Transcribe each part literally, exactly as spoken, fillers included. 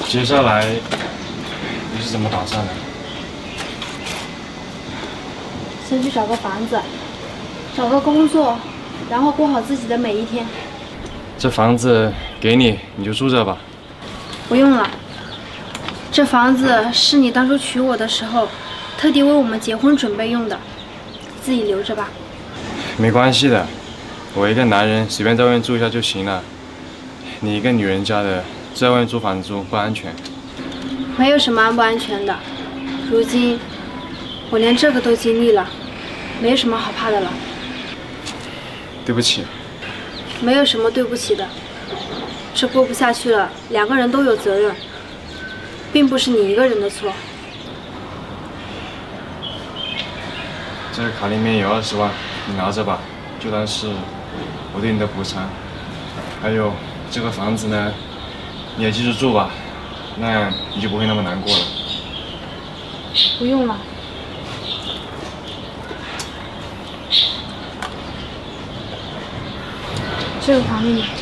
接下来你是怎么打算的？ 先去找个房子，找个工作，然后过好自己的每一天。 这房子给你，你就住这吧。 不用了，这房子是你当初娶我的时候，特地为我们结婚准备用的，自己留着吧。 没关系的，我一个男人随便在外面住一下就行了。你一个女人家的，在外面租房子住不安全。 没有什么安不安全的，如今我连这个都经历了，没有什么好怕的了。 对不起。 没有什么对不起的，这过不下去了，两个人都有责任，并不是你一个人的错。 这个卡里面有二十万，你拿着吧，就当是我对你的补偿。还有这个房子呢，你也记住住吧，那样你就不会那么难过了。 不用了。这个还给你。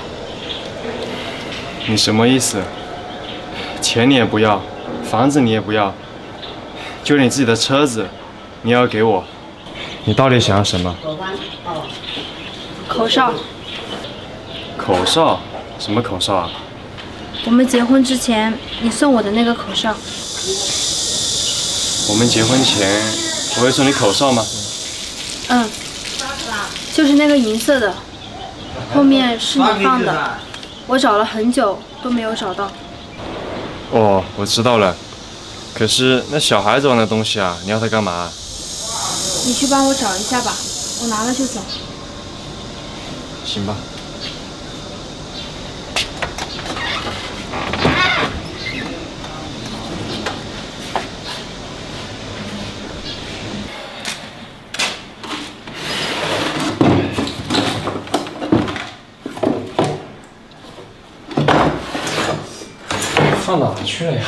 你什么意思？钱你也不要，房子你也不要，就连你自己的车子，你也要给我。你到底想要什么？ 口哨。 口哨？什么口哨啊？ 我们结婚之前你送我的那个口哨。 我们结婚前我会送你口哨吗？ 嗯，就是那个银色的，后面是你放的，我找了很久都没有找到。 哦，我知道了。可是那小孩子玩的东西啊，你要它干嘛？ 你去帮我找一下吧，我拿了就走。 行吧。放哪去了呀？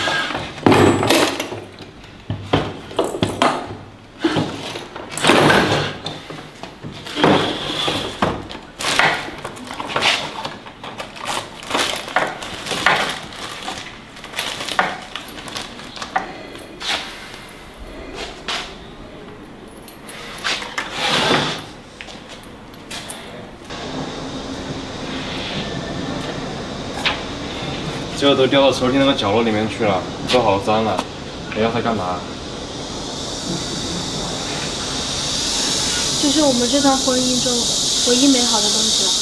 这都掉到抽屉那个角落里面去了，都好脏了，你要它干嘛？ 这是我们这段婚姻中唯一美好的东西了。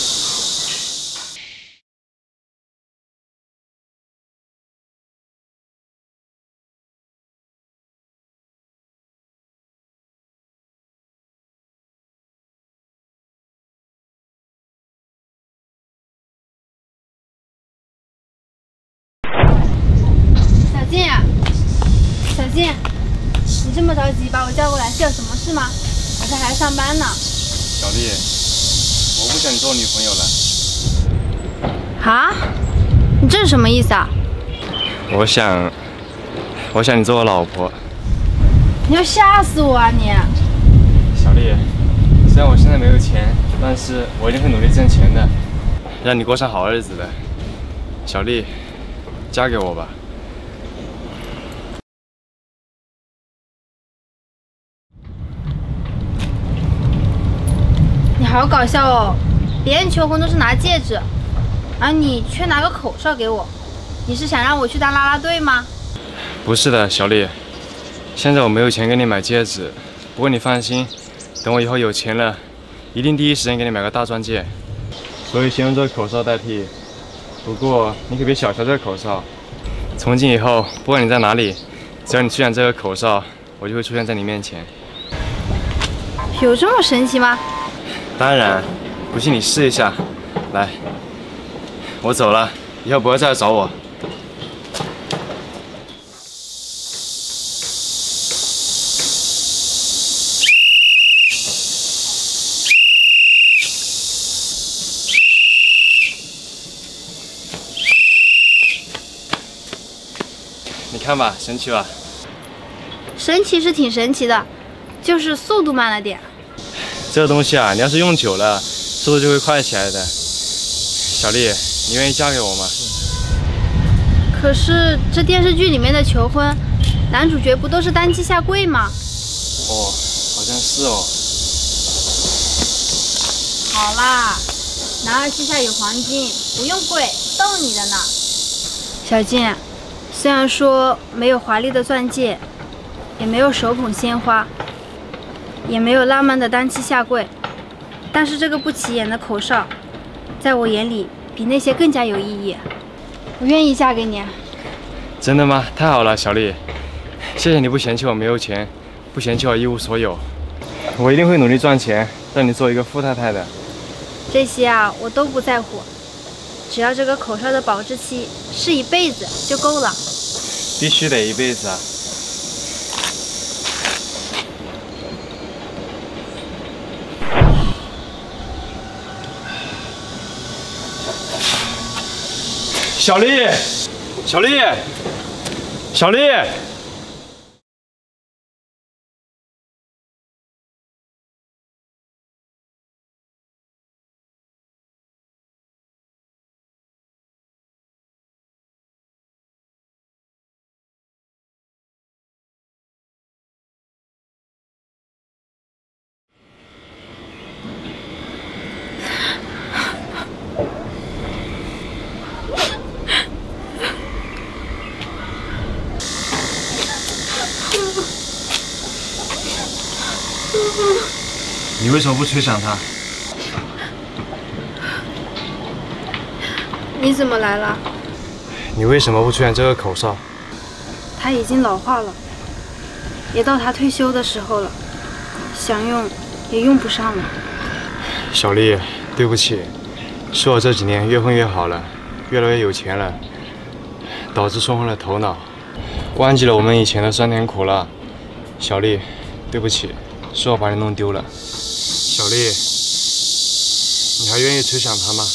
小静，小静，你这么着急把我叫过来是有什么事吗？我这还要上班呢。 小丽，我不想你做我女朋友了。 啊？你这是什么意思啊？ 我想，我想你做我老婆。 你要吓死我啊你！ 小丽，虽然我现在没有钱，但是我一定会努力挣钱的，让你过上好日子的。小丽，嫁给我吧。 你好搞笑哦！别人求婚都是拿戒指，而你却拿个口哨给我，你是想让我去当啦啦队吗？ 不是的，小丽，现在我没有钱给你买戒指，不过你放心，等我以后有钱了，一定第一时间给你买个大钻戒。所以先用这个口哨代替。不过你可别小瞧这个口哨，从今以后，不管你在哪里，只要你吹响这个口哨，我就会出现在你面前。 有这么神奇吗？ 当然，不信你试一下。来，我走了，以后不要再来找我。你看吧，神奇吧？ 神奇是挺神奇的，就是速度慢了点。 这个东西啊，你要是用久了，速度就会快起来的。小丽，你愿意嫁给我吗？ 可是这电视剧里面的求婚，男主角不都是单膝下跪吗？ 哦，好像是哦。 好啦，男儿膝下有黄金，不用跪，逗你的呢。小静，虽然说没有华丽的钻戒，也没有手捧鲜花，也没有浪漫的单膝下跪，但是这个不起眼的口哨，在我眼里比那些更加有意义。我愿意嫁给你。 真的吗？太好了，小丽，谢谢你不嫌弃我没有钱，不嫌弃我一无所有。我一定会努力赚钱，让你做一个富太太的。 这些啊，我都不在乎，只要这个口哨的保质期是一辈子就够了。 必须得一辈子啊！小丽，小丽，小丽。你为什么不吹响它？ 你怎么来了？ 你为什么不吹响这个口哨？ 它已经老化了，也到它退休的时候了，想用也用不上了。 小丽，对不起，是我这几年越混越好了，越来越有钱了，导致冲昏了头脑，忘记了我们以前的酸甜苦辣。小丽，对不起，是我把你弄丢了。小丽，你还愿意吹响它吗？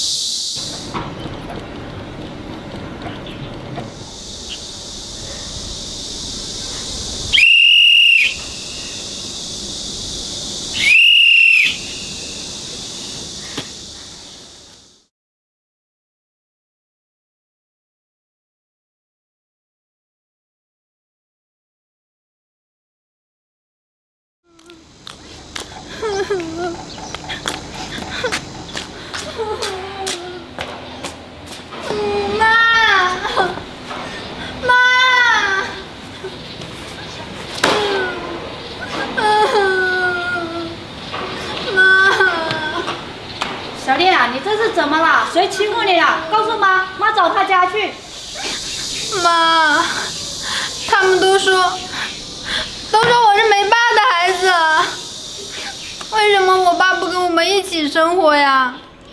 小丽啊，你这是怎么了？谁欺负你了？告诉妈，妈找他家去。 妈，他们都说，都说我是没爸的孩子，为什么我爸不跟我们一起生活呀？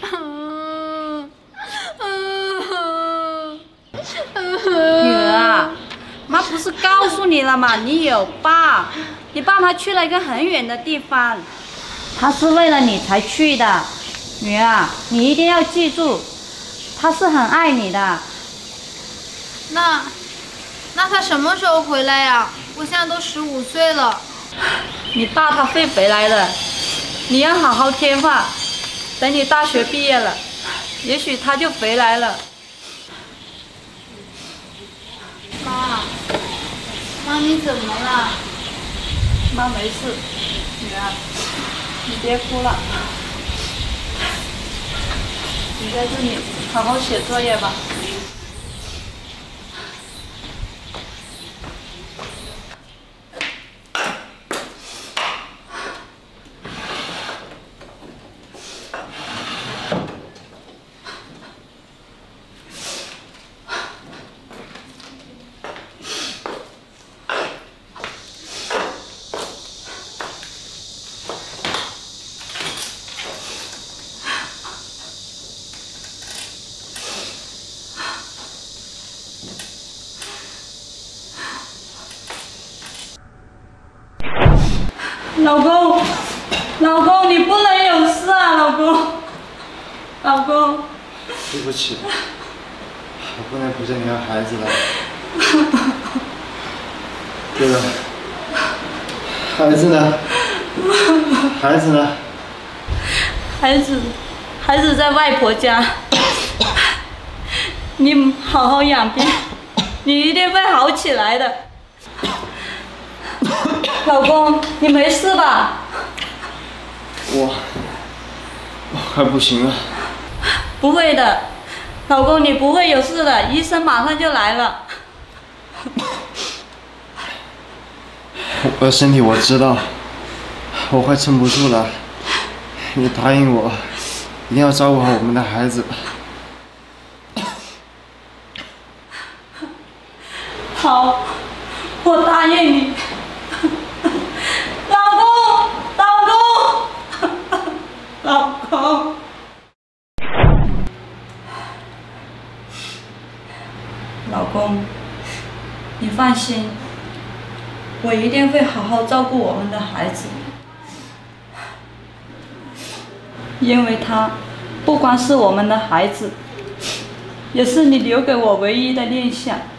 女儿啊，妈不是告诉你了吗？你有爸，你爸他去了一个很远的地方，他是为了你才去的。女儿啊，你一定要记住，他是很爱你的。 那，那他什么时候回来呀？我现在都十五岁了。 你爸他会回来的，你要好好听话。等你大学毕业了，也许他就回来了。 妈，妈你怎么了？ 妈没事，女儿，你别哭了。你在这里好好写作业吧。老公，老公，你不能有事啊，老公，老公。 对不起，我不能陪着你和孩子了。对了，孩子呢？孩子呢？ 孩子，孩子在外婆家，你好好养病， 你一定会好起来的。老公，你没事吧？ 我我还不行啊。 不会的，老公，你不会有事的，医生马上就来了。 我的身体我知道，我快撑不住了。你答应我，一定要照顾好我们的孩子。 好，我答应你。老公，老公，老公。老公，你放心，我一定会好好照顾我们的孩子，因为他不光是我们的孩子，也是你留给我唯一的念想。